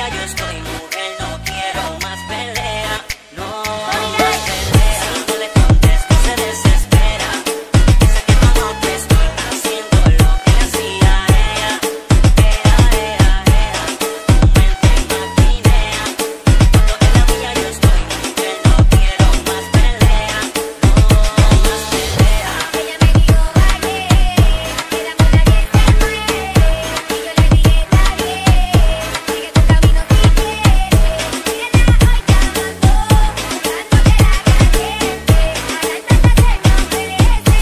mía yo estoy, mujer, no quiero más pelea. No más pelea. Si no le contesto se desespera. Piensa que no te estoy haciendo lo que hacía ella. Tu mente maquinea. Cuando en la mía yo estoy, mujer, no quiero más pelea. No más pelea. Ella me dijo vale, quedamos la que se muere. Y yo le dije está bien, sigue tu camino si quieres. Síguela hoy llamando, dándote la caliente. A la tanta se no merece,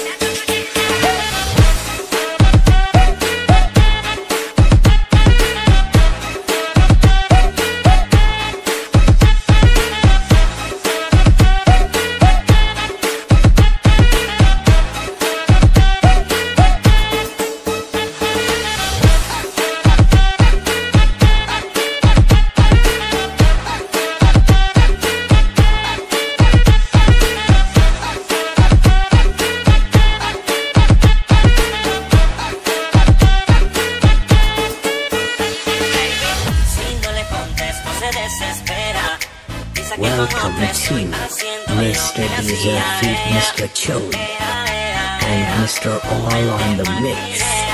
Si no le contesto se desespera. Piensa que no Welcome te to estoy haciendo lo Mr. que Diesel hacía feat. ella. Mr. Chode and Mr. All on the mix.